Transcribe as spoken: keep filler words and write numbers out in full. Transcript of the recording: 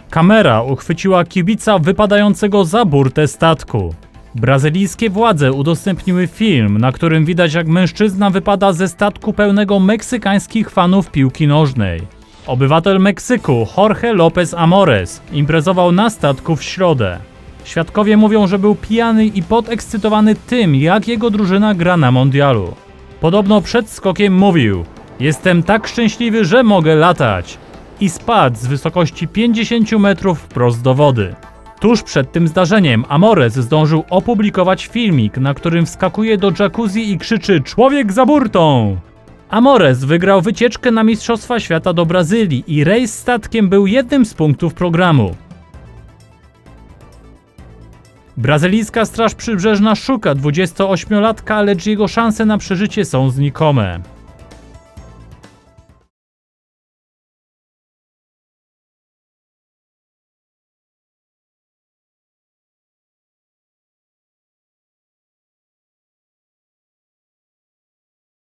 Kamera uchwyciła kibica wypadającego za burtę statku. Brazylijskie władze udostępniły film, na którym widać, jak mężczyzna wypada ze statku pełnego meksykańskich fanów piłki nożnej. Obywatel Meksyku Jorge López Amores imprezował na statku w środę. Świadkowie mówią, że był pijany i podekscytowany tym, jak jego drużyna gra na mundialu. Podobno przed skokiem mówił: „Jestem tak szczęśliwy, że mogę latać”, i spadł z wysokości pięćdziesięciu metrów wprost do wody. Tuż przed tym zdarzeniem Amores zdążył opublikować filmik, na którym wskakuje do jacuzzi i krzyczy: „Człowiek za burtą!”. Amores wygrał wycieczkę na Mistrzostwa Świata do Brazylii i rejs statkiem był jednym z punktów programu. Brazylijska Straż Przybrzeżna szuka dwudziestoośmiolatka, lecz jego szanse na przeżycie są znikome.